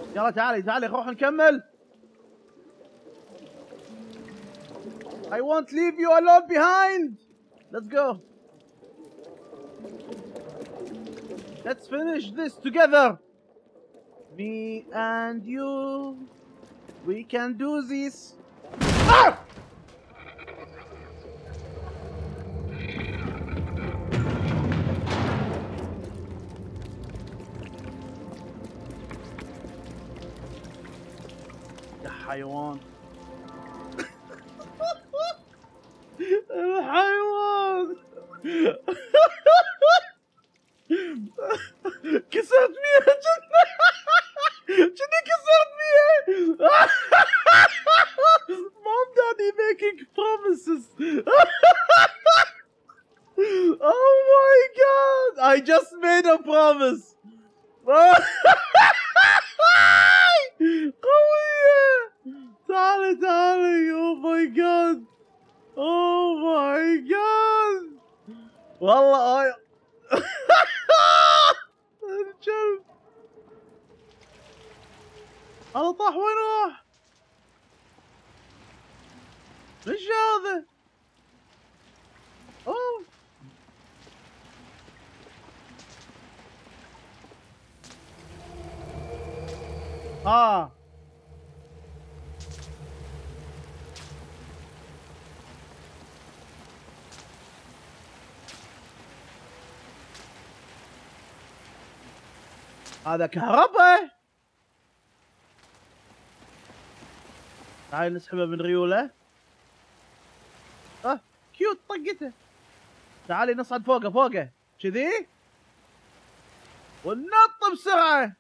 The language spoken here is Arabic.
يلا تعالي تعالي نروح نكمل. I won't leave you alone behind. Let's go. Let's finish this together. Me and you. We can do this. Ah! يا حيوان. الحيوان. كسرت فيها كني كسرت فيها. Mom, Daddy making promises. Oh my god, I just made a promise. قوية. تعالي تعالي. Oh my god. Oh my god. والله الكلب. هذا طاح. وين راح؟ ايش هذا؟ اوه هذا كهرباء. تعال نسحبه من ريوله. كيوت طقته. تعالي نصعد فوقه كذي وننط بسرعة.